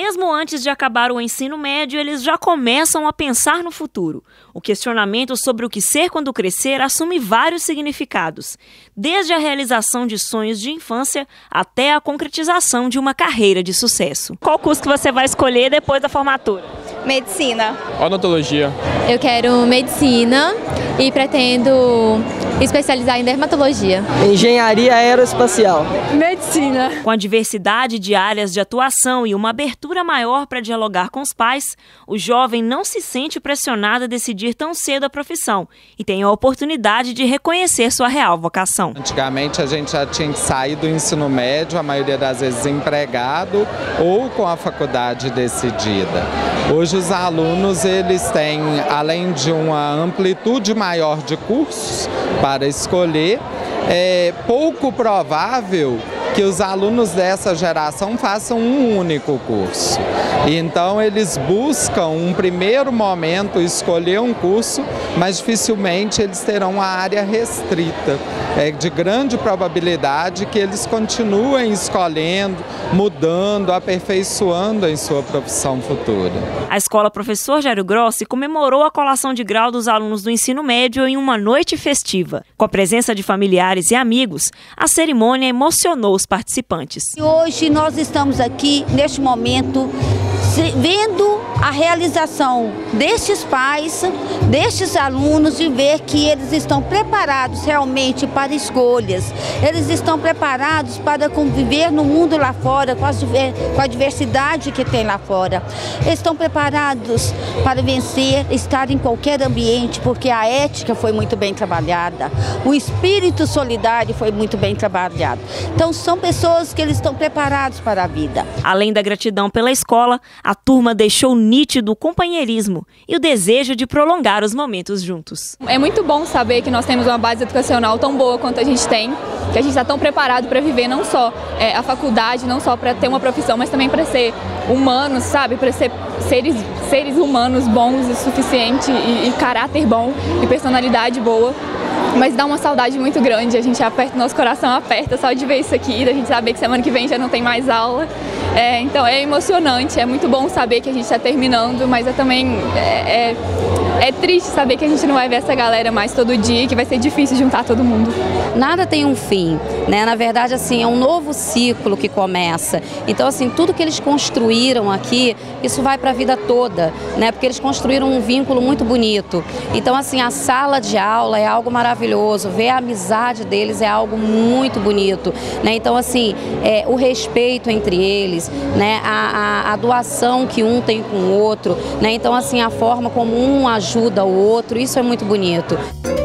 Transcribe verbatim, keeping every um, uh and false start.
Mesmo antes de acabar o ensino médio, eles já começam a pensar no futuro. O questionamento sobre o que ser quando crescer assume vários significados, desde a realização de sonhos de infância até a concretização de uma carreira de sucesso. Qual curso que você vai escolher depois da formatura? Medicina. Odontologia. Eu quero medicina e pretendo especializar em dermatologia. Engenharia aeroespacial. Medicina. Com a diversidade de áreas de atuação e uma abertura maior para dialogar com os pais, o jovem não se sente pressionado a decidir tão cedo a profissão e tem a oportunidade de reconhecer sua real vocação. Antigamente a gente já tinha que sair do ensino médio, a maioria das vezes empregado ou com a faculdade decidida. Hoje os alunos eles têm, além de uma amplitude maior de cursos para escolher, é pouco provável que os alunos dessa geração façam um único curso. Então eles buscam um primeiro momento escolher um curso, mas dificilmente eles terão uma área restrita. É de grande probabilidade que eles continuem escolhendo, mudando, aperfeiçoando em sua profissão futura. A Escola Professor Jairo Grossi comemorou a colação de grau dos alunos do ensino médio em uma noite festiva. Com a presença de familiares e amigos, a cerimônia emocionou os participantes. Hoje nós estamos aqui, neste momento, vendo a realização destes pais, destes alunos e ver que eles estão preparados realmente para escolhas. Eles estão preparados para conviver no mundo lá fora, com, as, com a diversidade que tem lá fora. Eles estão preparados para vencer, estar em qualquer ambiente, porque a ética foi muito bem trabalhada, o espírito solidário foi muito bem trabalhado. Então são pessoas que eles estão preparados para a vida. Além da gratidão pela escola, a turma deixou nítido o companheirismo e o desejo de prolongar os momentos juntos. É muito bom saber que nós temos uma base educacional tão boa quanto a gente tem, que a gente está tão preparado para viver não só é, a faculdade, não só para ter uma profissão, mas também para ser humanos, sabe? Para ser seres, seres humanos bons o suficiente e, e caráter bom e personalidade boa. Mas dá uma saudade muito grande, a gente aperta, nosso coração aperta só de ver isso aqui, da gente saber que semana que vem já não tem mais aula. É, então é emocionante, é muito bom saber que a gente está terminando, mas é também é, é, é triste saber que a gente não vai ver essa galera mais todo dia, que vai ser difícil juntar todo mundo. Nada tem um fim, né? Na verdade, assim, é um novo ciclo que começa. Então, assim, tudo que eles construíram aqui, isso vai para a vida toda, né? Porque eles construíram um vínculo muito bonito. Então, assim, a sala de aula é algo maravilhoso, ver a amizade deles é algo muito bonito, né? Então, assim, é, o respeito entre eles, né? A, a, a doação que um tem com o outro, né? Então, assim, a forma como um ajuda o outro, isso é muito bonito.